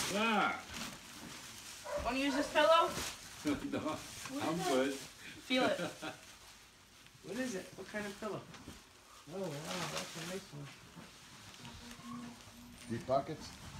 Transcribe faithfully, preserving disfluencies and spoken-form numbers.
Ah. Want to use this pillow? No, I'm good. Feel it. What is it? What kind of pillow? Oh wow, that's a nice one. Deep pockets?